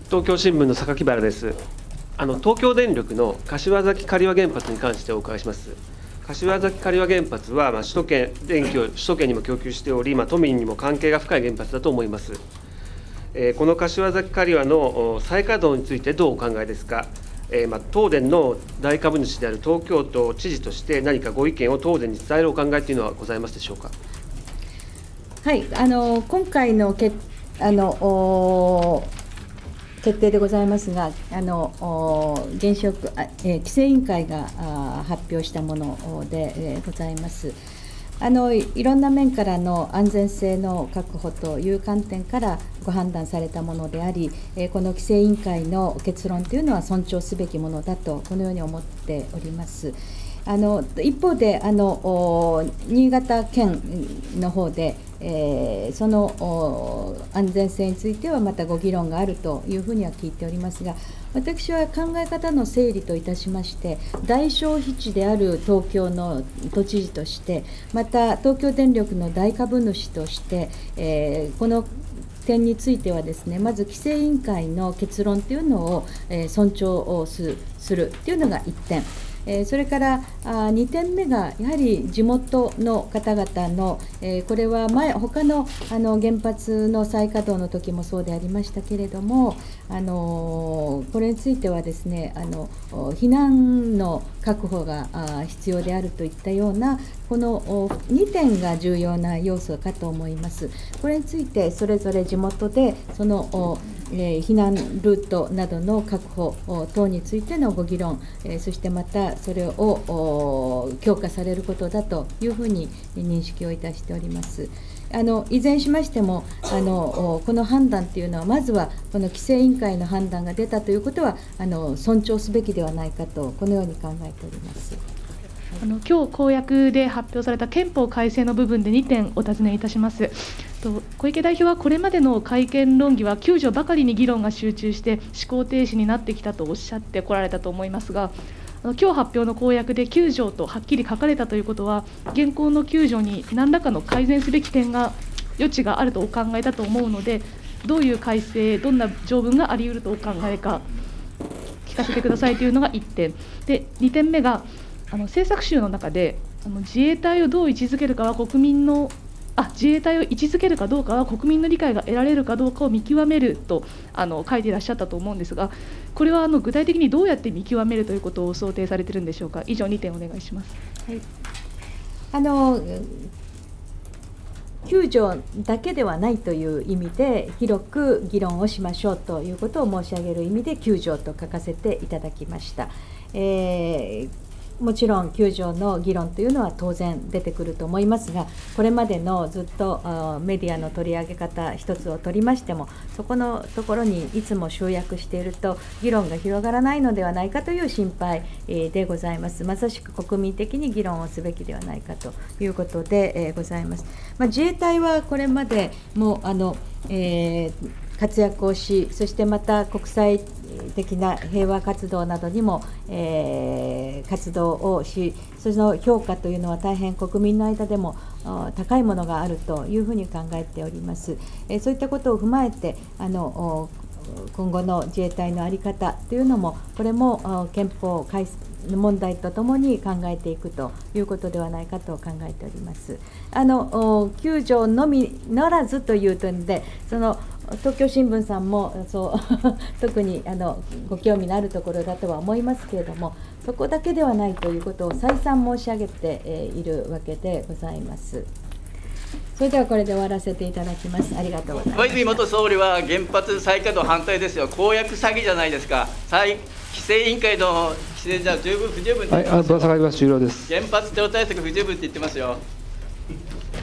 東京新聞の榊原です。東京電力の柏崎刈羽原発に関してお伺いします。柏崎刈羽原発は、首都圏電気を首都圏にも供給しており、都民にも関係が深い原発だと思います。この柏崎刈羽の再稼働についてどうお考えですか。東電の大株主である東京都知事として何かご意見を東電に伝えるお考えというのはございますでしょうか。 はい、今回の決定でございますが、原子力規制委員会が発表したものでございます。いろんな面からの安全性の確保という観点からご判断されたものであり、この規制委員会の結論というのは尊重すべきものだと、このように思っております。一方で新潟県の方で、その安全性についてはまたご議論があるというふうには聞いておりますが、私は考え方の整理といたしまして、大消費地である東京の都知事として、また東京電力の大株主として、この点についてはですね、まず規制委員会の結論というのを尊重をするというのが1点。それから2点目が、やはり地元の方々の、これは他の原発の再稼働の時もそうでありましたけれども、これについてはですね、避難の確保が必要であるといったような、この2点が重要な要素かと思います。これについてそれぞれ地元でその避難ルートなどの確保等についてのご議論、そしてまたそれを強化されることだというふうに認識をいたしております。いずれにしましてもこの判断というのは、まずはこの規制委員会の判断が出たということは尊重すべきではないかと、このように考えております。 今日公約で発表された憲法改正の部分で2点お尋ねいたします。小池代表はこれまでの改憲論議は9条ばかりに議論が集中して思考停止になってきたとおっしゃってこられたと思いますが、今日発表の公約で9条とはっきり書かれたということは、現行の9条に何らかの改善すべき点が余地があるとお考えだと思うので、どういう改正、どんな条文があり得るとお考えか聞かせてくださいというのが1点で、2点目が政策集の中で自衛隊をどう位置づけるかは自衛隊を位置づけるかどうかは国民の理解が得られるかどうかを見極めると書いていらっしゃったと思うんですが、これは具体的にどうやって見極めるということを想定されているんでしょうか。以上2点お願いします。 はい、9条だけではないという意味で、広く議論をしましょうということを申し上げる意味で9条と書かせていただきました。もちろん9条の議論というのは当然出てくると思いますが、これまでのずっとメディアの取り上げ方一つを取りましても、そこのところにいつも集約していると議論が広がらないのではないかという心配でございます。まさしく国民的に議論をすべきではないかということでございます。自衛隊はこれまでも活躍をし、そしてまた国際的な平和活動などにも、活動をし、その評価というのは大変国民の間でも高いものがあるというふうに考えております。そういったことを踏まえて今後の自衛隊の在り方というのも、これも憲法改正問題とともに考えていくということではないかと考えております。9条のみならずという点で、東京新聞さんも特にご興味のあるところだとは思いますけれども、そこだけではないということを再三申し上げているわけでございます。それではこれで終わらせていただきます。ありがとうございます。 小泉元総理は原発再稼働反対ですよ。公約詐欺じゃないですか。規制委員会の規制じゃ十分不十分って言ってますよ。 ぶら下がります。終了です。 原発テロ対策不十分って言ってますよ。